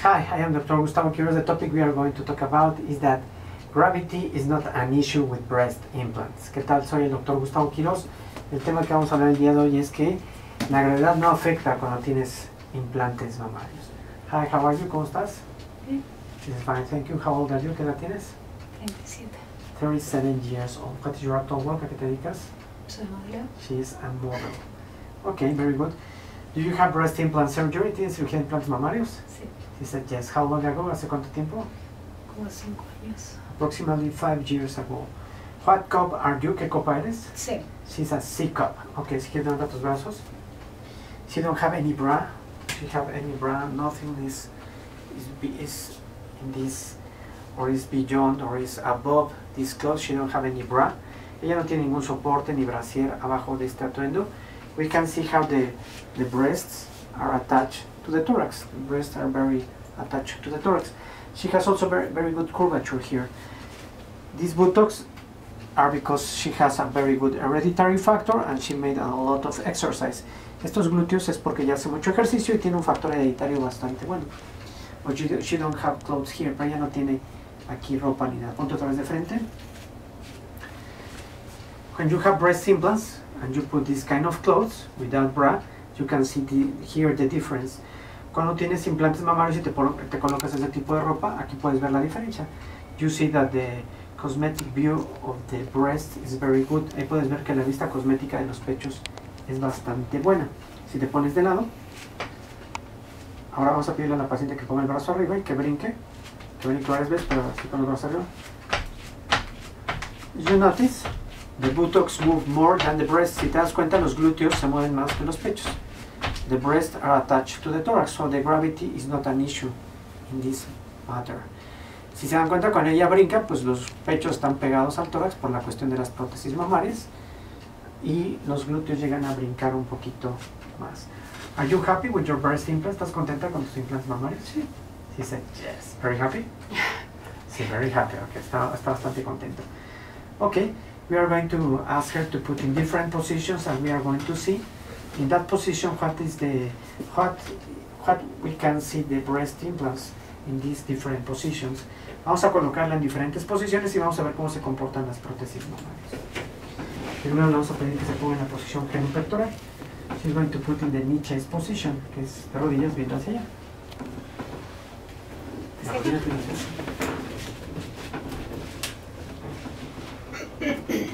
Hi, I am Dr. Gustavo Quiroz. The topic we are going to talk about is that gravity is not an issue with breast implants. ¿Qué tal? Soy el Dr. Gustavo Quiroz. El tema que vamos a hablar el día de hoy es que la gravedad no afecta cuando tienes implantes mamarios. Hi, how are you? ¿Cómo estás? Bien. This is fine, thank you. How old are you? ¿Qué edad tienes? 37. 37 years old. What is your actual work? ¿A qué te dedicas? Soy modelo. She is a model. Okay, very good. Do you have breast implant surgery? ¿Tienes cirugía de implantes mamarios? Sí. She said yes. How long ago? ¿Hace cuánto tiempo? Como 5 años. Approximately 5 years ago. What cup are you? ¿Qué copa eres? Sí. She's a C cup. Okay, si quieres levantar tus brazos. She don't have any bra. She have any bra. Nothing is in this, or is beyond, or is above this clothes. She don't have any bra. Ella no tiene ningún soporte ni brasier abajo de este atuendo. We can see how the breasts are attached to the thorax. The breasts are very attached to the thorax. She has also very good curvature here. These buttocks are because she has a very good hereditary factor and she made a lot of exercise. Estos glúteos es porque ya hace mucho ejercicio y tiene un factor hereditario bastante bueno. But she don't have clothes here, pero ella no tiene aquí ropa ni nada. Ponte otra vez de frente. When you have breast implants and you put this kind of clothes without bra, you can see here the difference. Cuando tienes implantes mamarios y te colocas ese tipo de ropa, aquí puedes ver la diferencia. You see that the cosmetic view of the breast is very good. Ahí puedes ver que la vista cosmética de los pechos es bastante buena. Si te pones de lado, ahora vamos a pedirle a la paciente que ponga el brazo arriba y que brinque varias veces, pero así con el brazo arriba. You notice the buttocks move more than the breast. Si te das cuenta, los glúteos se mueven más que los pechos. The breasts are attached to the thorax, so the gravity is not an issue in this matter. Si se dan cuenta, cuando ella brinca, pues los pechos están pegados al tórax por la cuestión de las prótesis mamarias y los glúteos llegan a brincar un poquito más. Are you happy with your breast implants? ¿Estás contenta con tus implantes mamarios? Sí. She said yes. Very happy? Sí, very happy. Okay, está bastante contenta. Okay, we are going to ask her to put in different positions and we are going to see in that position what we can see the breast implants in these different positions. Vamos a colocarla en diferentes posiciones y vamos a ver cómo se comportan las prótesis mamarias. Primero le vamos a pedir que se ponga en la posición genupectoral. She's going to put in the knee chest position, que es de rodillas viendo hacia allá. De rodillas viendo hacia allá.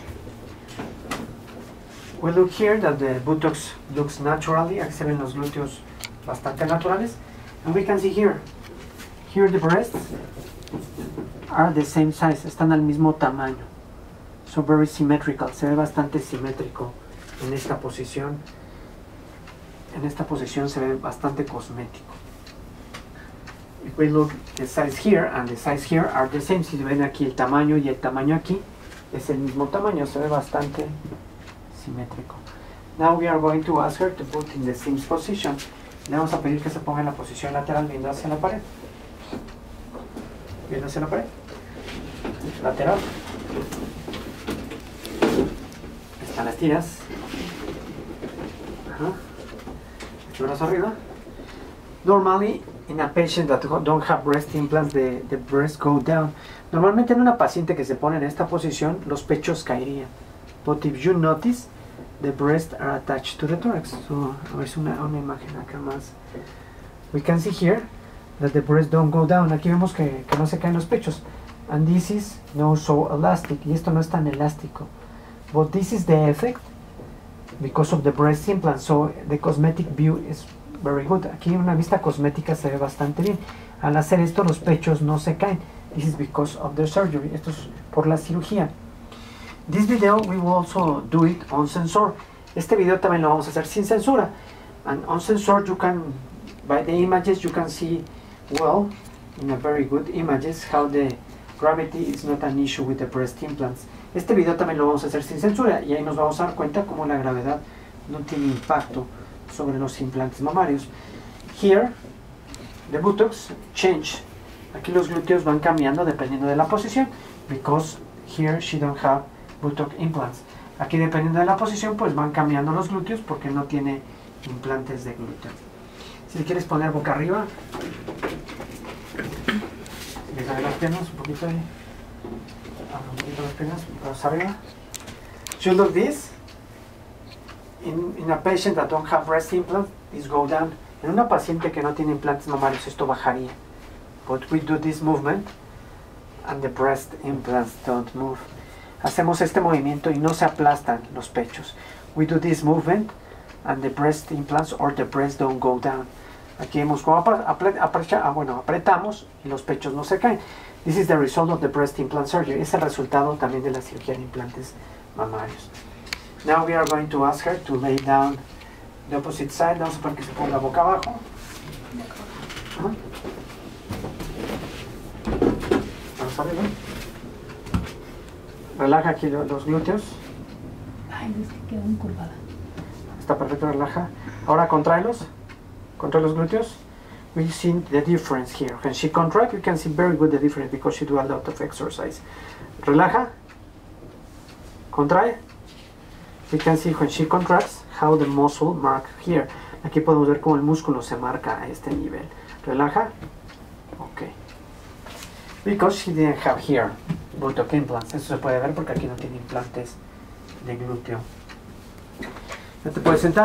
We look here that the buttocks looks naturally. Aquí se ven los glúteos bastante naturales. And we can see here the breasts are the same size, están al mismo tamaño. So very symmetrical, se ve bastante simétrico en esta posición. En esta posición se ve bastante cosmético. If we look the size here and the size here are the same. Si ven aquí el tamaño y el tamaño aquí es el mismo tamaño, se ve bastante simétrico. Now we are going to ask her to put in the same position. Le vamos a pedir que se ponga en la posición lateral viendo hacia la pared. Viendo hacia la pared. Lateral. Están las tiras. Este brazo arriba. Normally, in a patient that don't have breast implants, the breasts go down. Normalmente en una paciente que se pone en esta posición, los pechos caerían. But if you notice, the breasts are attached to the thorax. So, a ver si una imagen acá más. We can see here that the breasts don't go down. Aquí vemos que no se caen los pechos. And this is not so elastic. Y esto no es tan elástico. But this is the effect because of the breast implant. So, the cosmetic view is very good. Aquí una vista cosmética se ve bastante bien. Al hacer esto, los pechos no se caen. This is because of the surgery. Esto es por la cirugía. This video we will also do it on sensor. Este video también lo vamos a hacer sin censura. And on sensor you can, by the images you can see well, in a very good images, how the gravity is not an issue with the breast implants. Este video también lo vamos a hacer sin censura y ahí nos vamos a dar cuenta cómo la gravedad no tiene impacto sobre los implantes mamarios. Here, the buttocks change. Aquí los glúteos van cambiando dependiendo de la posición, because here she don't have buttock implants. Aquí dependiendo de la posición pues van cambiando los glúteos porque no tiene implantes de glúteo. Si le quieres poner boca arriba, Deja de las piernas un poquito ahí. Abra un poquito las piernas, brazos arriba. You look this. In a patient that don't have breast implants, this go down. En una paciente que no tiene implantes mamarios, esto bajaría. But we do this movement and the breast implants don't move. Hacemos este movimiento y no se aplastan los pechos. We do this movement and the breast implants or the breast don't go down. Aquí vemos cómo apretamos y los pechos no se caen. This is the result of the breast implant surgery. Es el resultado también de la cirugía de implantes mamarios. Now we are going to ask her to lay down the opposite side. Vamos a poner que se ponga boca abajo. Vamos arriba. Relaja aquí los glúteos. Ay, es que quedó encurvada. Está perfecto, relaja. Ahora contráelos. Contrae los glúteos. We see the difference here. When she contracts, you can see very good the difference because she do a lot of exercise. Relaja. Contrae. You can see when she contracts how the muscle mark here. Aquí podemos ver cómo el músculo se marca a este nivel. Relaja. Ok. Because she didn't have here buttock implants. Eso se puede ver porque aquí no tiene implantes de glúteo. ¿Ya te puedes sentar?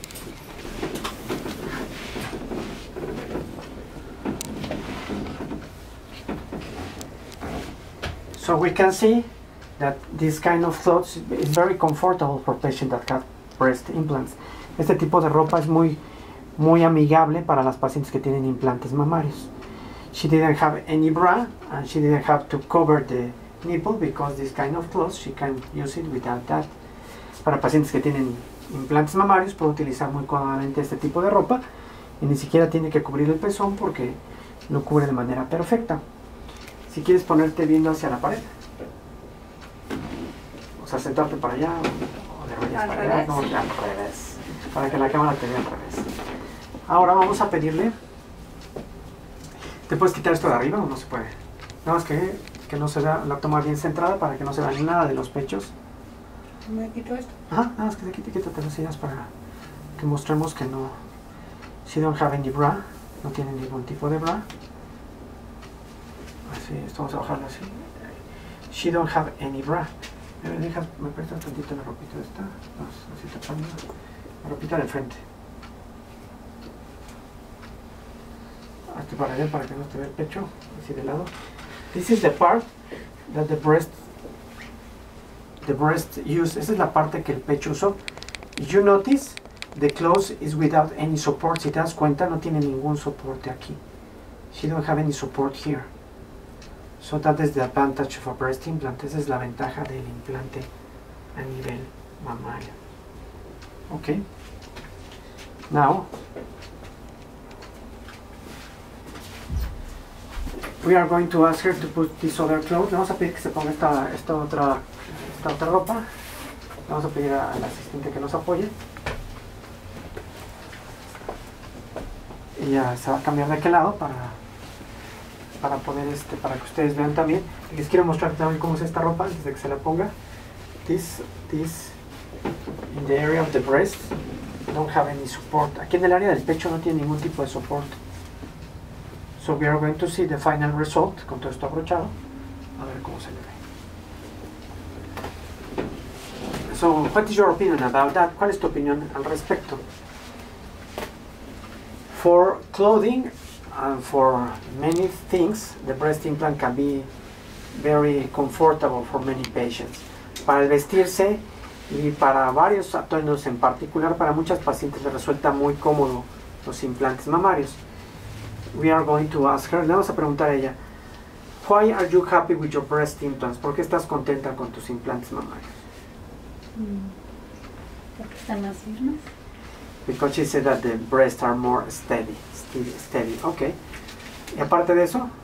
So we can see that this kind of clothes is very comfortable for patients that have breast implants. Este tipo de ropa es muy amigable para las pacientes que tienen implantes mamarios. She didn't have any bra and she didn't have to cover the nipple because this kind of clothes she can use it without that. Para pacientes que tienen implantes mamarios puede utilizar muy cómodamente este tipo de ropa y ni siquiera tiene que cubrir el pezón porque lo cubre de manera perfecta. Si quieres ponerte viendo hacia la pared, o sea, sentarte para allá o de rodillas para allá, no, ya al revés, para que la cámara te vea al revés. Ahora vamos a pedirle, ¿te puedes quitar esto de arriba o no se puede? Nada más que no se vea la toma bien centrada para que no se vea nada de los pechos. ¿Me quito esto? Ajá, nada más que quítate las sillas para que mostremos que no, she don't have any bra, no tiene ningún tipo de bra. Así, esto vamos a bajarlo así. She don't have any bra. ¿Me prestas tantito la ropita esta? Así tapando. La ropita de frente. Hazte para allá para que no te vea el pecho. Así de lado. This is the part that the breast use. Esa es la parte que el pecho usó. You notice the clothes is without any support. Si te das cuenta, no tiene ningún soporte aquí. She don't have any support here. So that is the advantage of a breast implant. Esa es la ventaja del implante a nivel mamario. Okay. Now, we are going to ask her to put this other clothes. Vamos a pedir que se ponga esta otra ropa. Vamos a pedir al asistente que nos apoye. Y ya se va a cambiar de aquel lado para poder para que ustedes vean también. Les quiero mostrar también cómo es esta ropa antes de que se la ponga. This in the area of the breast don't have any support. Aquí en el área del pecho no tiene ningún tipo de soporte. So we are going to see the final result con todo esto abrochado. A ver cómo se le ve. So what is your opinion about that? ¿Cuál es tu opinión al respecto? For clothing and for many things, the breast implant can be very comfortable for many patients. Para el vestirse y para varios atuendos, en particular para muchas pacientes les resulta muy cómodo los implantes mamarios. We are going to ask her, le vamos a preguntar a ella, why are you happy with your breast implants? ¿Por qué estás contenta con tus implantes mamarios? Porque están más firmes. Because she said that the breasts are more steady. Okay. Y aparte de eso,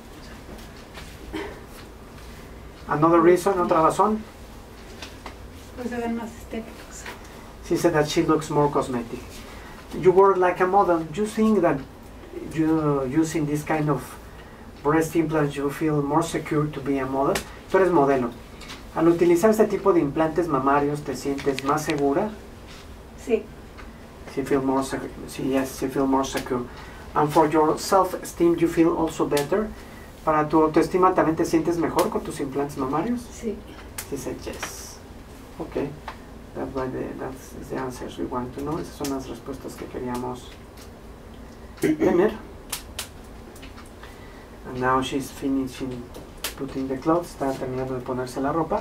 another reason, otra razón. Pues se ven más estéticos. She said that she looks more cosmetic. You work like a model. You think that you using this kind of breast implants you feel more secure to be a model? Tú eres modelo. Al utilizar este tipo de implantes mamarios, ¿te sientes más segura? Sí. You feel more secure. Yes, you feel more secure. And for your self-esteem, you feel also better. Para tu autoestima, ¿también te sientes mejor con tus implantes mamarios? Sí. She said yes. Okay. That's the answers we want to know. Esas son las respuestas que queríamos tener. And now she's finishing putting the clothes. Está terminando de ponerse la ropa.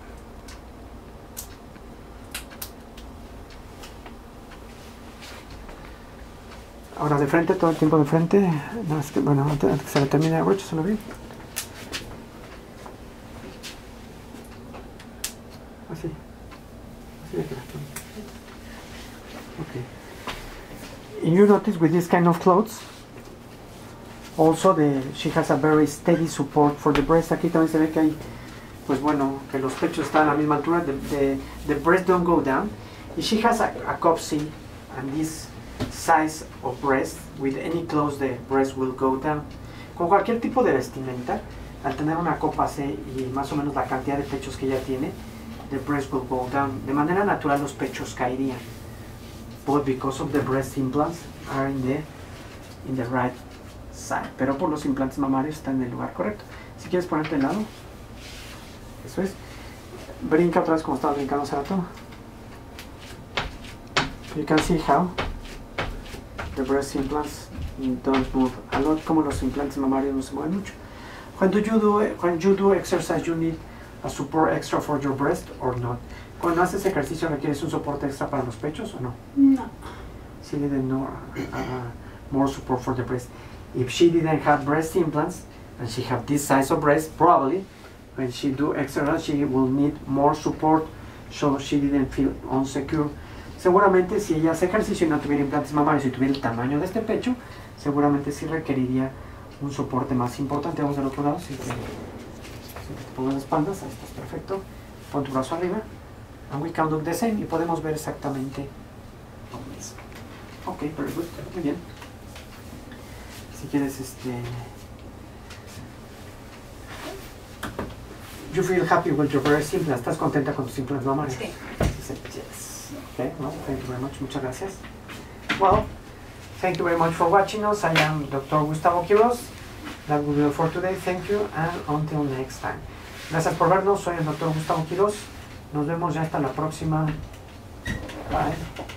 Ahora de frente, todo el tiempo de frente. No, es que, bueno, antes que se le termine el broche, solo vi. Así. Así de que la tengo. Okay. And you notice with this kind of clothes, also she has a very steady support for the breast. Aquí también se ve que hay, pues bueno, que los pechos están a la misma altura. The breast don't go down. If she has a cup C and this size of breast, with any clothes the breast will go down. Con cualquier tipo de vestimenta, al tener una copa C y más o menos la cantidad de pechos que ella tiene, the breast will go down. De manera natural los pechos caerían. But because of the breast implants are in the right side. Pero por los implantes mamarios están en el lugar correcto. Si quieres ponerte de lado. Eso es. Brinca otra vez como estabas brincando hace rato. You can see how the breast implants don't move a lot, como los implantes mamarios no se mueven mucho. When you do exercise, you need a support extra for your breast or not. Cuando haces ejercicio, ¿requieres un soporte extra para los pechos o no? No. She didn't know more support for the breast. If she didn't have breast implants and she have this size of breast, probably when she do exercise, she will need more support, so she didn't feel insecure. Seguramente si ella hace ejercicio y no tuviera implantes mamarios y tuviera el tamaño de este pecho, seguramente sí requeriría un soporte más importante. Vamos del otro lado, si te pongo las espaldas, ahí estás perfecto. Pon tu brazo arriba. And we can look the same y podemos ver exactamente lo mismo. Ok, very good, muy bien. Si quieres, you feel happy with your breast implants. ¿Estás contenta con tus implantes mamarios? Sí. Yes. Okay, well, thank you very much. Muchas gracias. Well, thank you very much for watching us. I am Dr. Gustavo Quiroz. That will be all for today. Thank you and until next time. Gracias por vernos. Soy el Dr. Gustavo Quiroz. Nos vemos ya hasta la próxima. Bye.